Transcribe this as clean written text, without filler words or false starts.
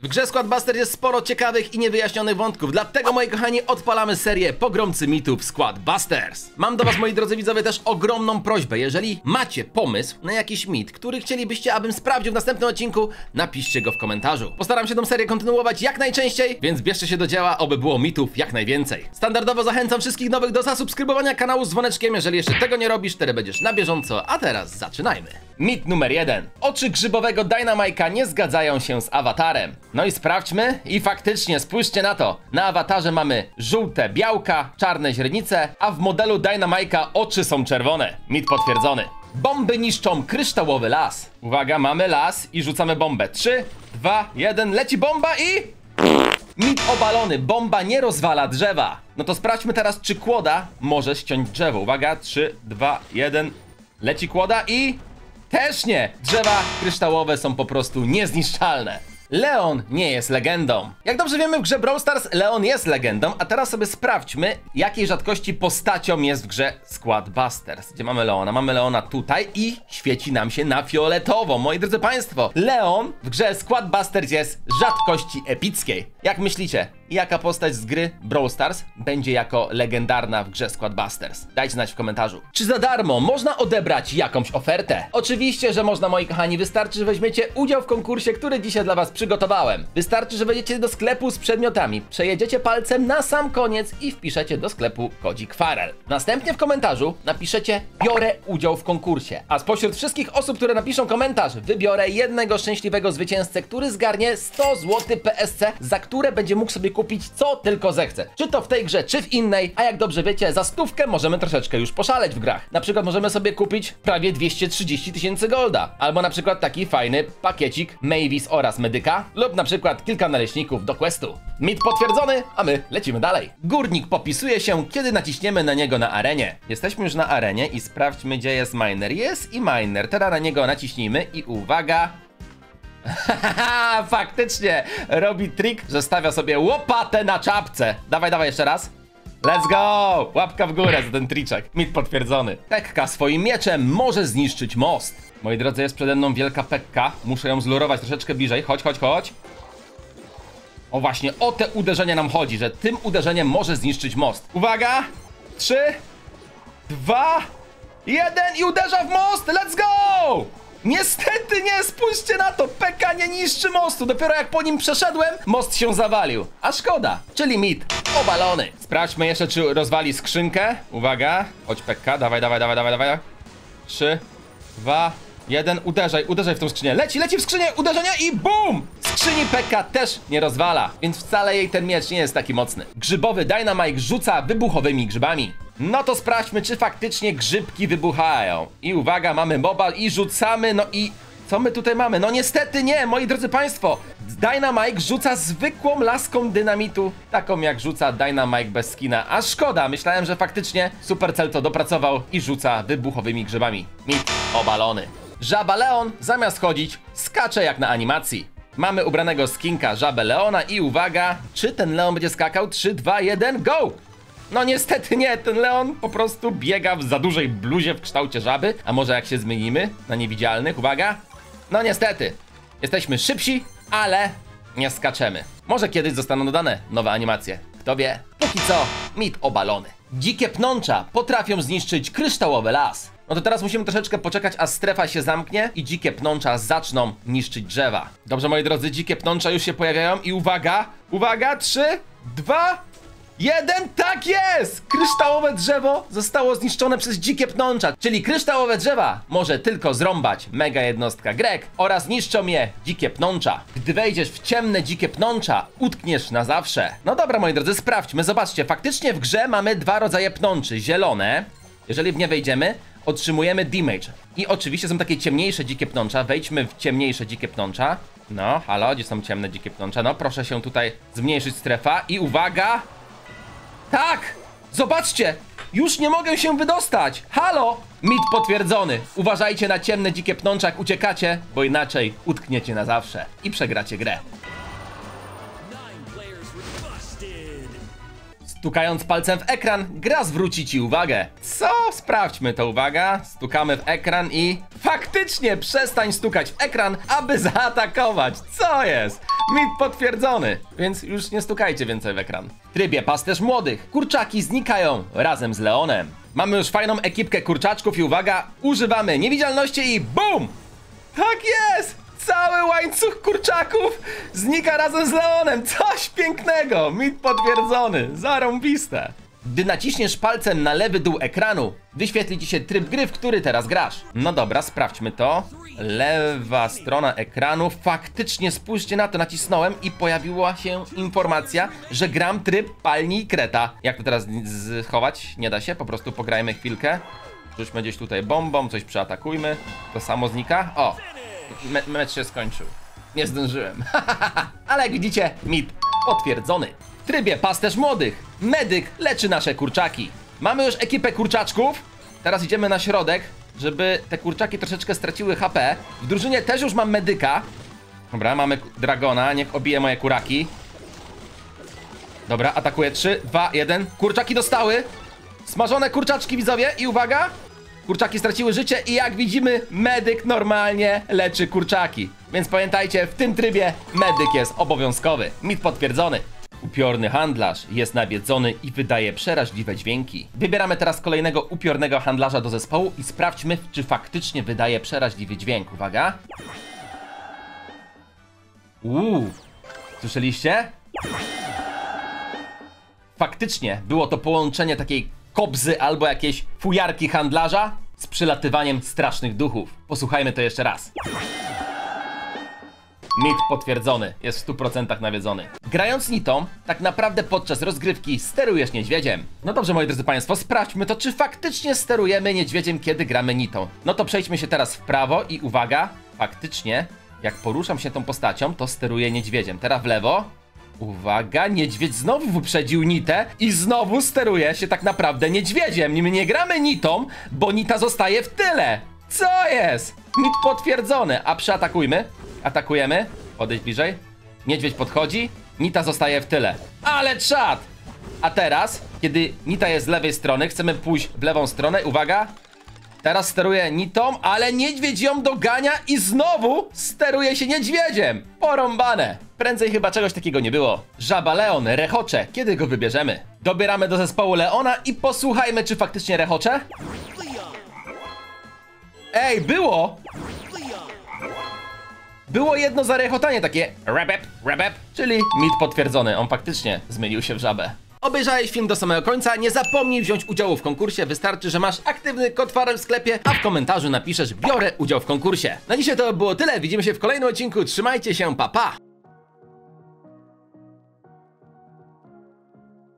W grze Squad Busters jest sporo ciekawych i niewyjaśnionych wątków, dlatego, moi kochani, odpalamy serię Pogromcy mitów Squad Busters. Mam do was, moi drodzy widzowie, też ogromną prośbę. Jeżeli macie pomysł na jakiś mit, który chcielibyście, abym sprawdził w następnym odcinku, napiszcie go w komentarzu. Postaram się tę serię kontynuować jak najczęściej, więc bierzcie się do dzieła, oby było mitów jak najwięcej. Standardowo zachęcam wszystkich nowych do zasubskrybowania kanału z dzwoneczkiem. Jeżeli jeszcze tego nie robisz, wtedy będziesz na bieżąco, a teraz zaczynajmy. Mit numer 1. Oczy grzybowego Dynamike'a nie zgadzają się z awatarem. No i sprawdźmy i faktycznie spójrzcie na to. Na awatarze mamy żółte białka, czarne źrenice, a w modelu Dynamike'a oczy są czerwone. Mit potwierdzony. Bomby niszczą kryształowy las. Uwaga, mamy las i rzucamy bombę. 3, 2, 1, leci bomba i... Mit obalony, bomba nie rozwala drzewa. No to sprawdźmy teraz, czy kłoda może ściąć drzewo. Uwaga, 3, 2, 1, leci kłoda i... Też nie! Drzewa kryształowe są po prostu niezniszczalne. Leon nie jest legendą. Jak dobrze wiemy, w grze Brawl Stars Leon jest legendą, a teraz sobie sprawdźmy, jakiej rzadkości postacią jest w grze Squad Busters. Gdzie mamy Leona? Mamy Leona tutaj i świeci nam się na fioletowo. Moi drodzy państwo, Leon w grze Squad Busters jest rzadkości epickiej. Jak myślicie, jaka postać z gry Brawl Stars będzie jako legendarna w grze Squad Busters? Dajcie znać w komentarzu. Czy za darmo można odebrać jakąś ofertę? Oczywiście, że można, moi kochani. Wystarczy, że weźmiecie udział w konkursie, który dzisiaj dla was przygotowałem. Wystarczy, że wejdziecie do sklepu z przedmiotami, przejedziecie palcem na sam koniec i wpiszecie do sklepu kodzik Farel. Następnie w komentarzu napiszecie: biorę udział w konkursie. A spośród wszystkich osób, które napiszą komentarz, wybiorę jednego szczęśliwego zwycięzcę, który zgarnie 100 zł PSC, za które będzie mógł sobie kupić co tylko zechce. Czy to w tej grze, czy w innej, a jak dobrze wiecie, za 100 możemy troszeczkę już poszaleć w grach. Na przykład możemy sobie kupić prawie 230 000 golda. Albo na przykład taki fajny pakiecik Mavis oraz Medyka, lub na przykład kilka naleśników do questu. Mit potwierdzony, a my lecimy dalej. Górnik popisuje się, kiedy naciśniemy na niego na arenie. Jesteśmy już na arenie i sprawdźmy, gdzie jest miner. Jest i miner. Teraz na niego naciśnijmy i uwaga... Haha, faktycznie robi trik, że stawia sobie łopatę na czapce. Dawaj, dawaj jeszcze raz. Let's go! Łapka w górę za ten triczek. Mit potwierdzony. Pekka swoim mieczem może zniszczyć most. Moi drodzy, jest przede mną wielka Pekka. Muszę ją zlurować troszeczkę bliżej. Chodź, chodź, chodź. O właśnie, o te uderzenia nam chodzi, że tym uderzeniem może zniszczyć most. Uwaga! 3, 2, 1 i uderza w most! Let's go! Niestety nie, spójrzcie na to, Pekka nie niszczy mostu. Dopiero jak po nim przeszedłem, most się zawalił. A szkoda, czyli mit obalony. Sprawdźmy jeszcze, czy rozwali skrzynkę. Uwaga, chodź Pekka, dawaj, dawaj, dawaj, dawaj, dawaj. 3, 2, 1, uderzaj, uderzaj w tą skrzynię. Leci, leci w skrzynię, uderzenie i BUM! Skrzyni Pekka też nie rozwala, więc wcale jej ten miecz nie jest taki mocny. Grzybowy Dynamike rzuca wybuchowymi grzybami. No to sprawdźmy, czy faktycznie grzybki wybuchają. I uwaga, mamy mobile i rzucamy, no i... Co my tutaj mamy? No niestety nie, moi drodzy państwo. Dynamike rzuca zwykłą laską dynamitu, taką jak rzuca Dynamike bez skina. A szkoda, myślałem, że faktycznie Supercell to dopracował i rzuca wybuchowymi grzybami. Mit obalony. Żaba Leon zamiast chodzić, skacze jak na animacji. Mamy ubranego skinka żabę Leona i uwaga, czy ten Leon będzie skakał? 3, 2, 1, go! No niestety nie, ten Leon po prostu biega w za dużej bluzie w kształcie żaby. A może jak się zmienimy na niewidzialnych, uwaga. No niestety, jesteśmy szybsi, ale nie skaczemy. Może kiedyś zostaną dodane nowe animacje, kto wie. Póki co, mit obalony. Dzikie pnącza potrafią zniszczyć kryształowy las. No to teraz musimy troszeczkę poczekać, aż strefa się zamknie i dzikie pnącza zaczną niszczyć drzewa. Dobrze, moi drodzy, dzikie pnącza już się pojawiają i uwaga, uwaga, 3, 2, 1, tak jest! Kryształowe drzewo zostało zniszczone przez dzikie pnącza, czyli kryształowe drzewa może tylko zrąbać mega jednostka Greg oraz niszczą je dzikie pnącza. Gdy wejdziesz w ciemne dzikie pnącza, utkniesz na zawsze. No dobra, moi drodzy, sprawdźmy, zobaczcie, faktycznie w grze mamy dwa rodzaje pnączy. Zielone, jeżeli w nie wejdziemy, otrzymujemy damage. I oczywiście są takie ciemniejsze dzikie pnącza, wejdźmy w ciemniejsze dzikie pnącza. No, halo, gdzie są ciemne dzikie pnącza? No, proszę się tutaj zmniejszyć strefa i uwaga! Tak! Zobaczcie! Już nie mogę się wydostać! Halo! Mit potwierdzony. Uważajcie na ciemne dzikie pnącza, jak uciekacie, bo inaczej utkniecie na zawsze i przegracie grę. Stukając palcem w ekran, gra zwróci ci uwagę. Co? Sprawdźmy to, uwaga. Stukamy w ekran i... Faktycznie przestań stukać w ekran, aby zaatakować. Co jest? Mit potwierdzony. Więc już nie stukajcie więcej w ekran. W trybie pasterz młodych. Kurczaki znikają razem z Leonem. Mamy już fajną ekipkę kurczaczków i uwaga, używamy niewidzialności i BUM! Tak jest! Cały łańcuch kurczaków znika razem z Leonem. Coś pięknego. Mit potwierdzony. Zarąbiste. Gdy naciśniesz palcem na lewy dół ekranu, wyświetli ci się tryb gry, w który teraz grasz. No dobra, sprawdźmy to. Lewa strona ekranu. Faktycznie spójrzcie na to, nacisnąłem i pojawiła się informacja, że gram tryb palni i kreta. Jak to teraz schować? Nie da się, po prostu pograjmy chwilkę. Rzućmy gdzieś tutaj bombą, coś przeatakujmy. To samo znika. O! Mecz się skończył. Nie zdążyłem. Ale jak widzicie, mit potwierdzony. W trybie pasterz młodych. Medyk leczy nasze kurczaki. Mamy już ekipę kurczaczków. Teraz idziemy na środek, żeby te kurczaki troszeczkę straciły HP. W drużynie też już mam medyka. Dobra, mamy dragona. Niech obije moje kuraki. Dobra, atakuję. 3, 2, 1. Kurczaki dostały. Smażone kurczaczki, widzowie. I uwaga. Kurczaki straciły życie i jak widzimy, medyk normalnie leczy kurczaki. Więc pamiętajcie, w tym trybie medyk jest obowiązkowy. Mit potwierdzony. Upiorny handlarz jest nawiedzony i wydaje przeraźliwe dźwięki. Wybieramy teraz kolejnego upiornego handlarza do zespołu i sprawdźmy, czy faktycznie wydaje przeraźliwy dźwięk. Uwaga. Słyszeliście? Faktycznie było to połączenie takiej kobzy albo jakiejś fujarki handlarza z przylatywaniem strasznych duchów. Posłuchajmy to jeszcze raz. Mit potwierdzony, jest w 100% nawiedzony. Grając Nitą, tak naprawdę podczas rozgrywki sterujesz niedźwiedziem. No dobrze, moi drodzy państwo, sprawdźmy to, czy faktycznie sterujemy niedźwiedziem, kiedy gramy Nitą. No to przejdźmy się teraz w prawo i uwaga, faktycznie, jak poruszam się tą postacią, to steruję niedźwiedziem. Teraz w lewo. Uwaga, niedźwiedź znowu wyprzedził Nitę i znowu steruje się tak naprawdę niedźwiedziem. My nie gramy Nitą, bo Nita zostaje w tyle. Co jest? Mit potwierdzony. A przeatakujmy. Atakujemy. Podejdź bliżej. Niedźwiedź podchodzi. Nita zostaje w tyle. Ale czad! A teraz, kiedy Nita jest z lewej strony, chcemy pójść w lewą stronę. Uwaga. Teraz steruje Nitą, ale niedźwiedź ją dogania i znowu steruje się niedźwiedziem. Porąbane. Prędzej chyba czegoś takiego nie było. Żaba Leon rechocze. Kiedy go wybierzemy? Dobieramy do zespołu Leona i posłuchajmy, czy faktycznie rechocze. Ej, było! Było jedno zarechotanie takie rabep, czyli mit potwierdzony. On faktycznie zmienił się w żabę. Obejrzałeś film do samego końca, nie zapomnij wziąć udziału w konkursie. Wystarczy, że masz aktywny kod Farel w sklepie, a w komentarzu napiszesz: biorę udział w konkursie. Na dzisiaj to było tyle, widzimy się w kolejnym odcinku, trzymajcie się, pa pa!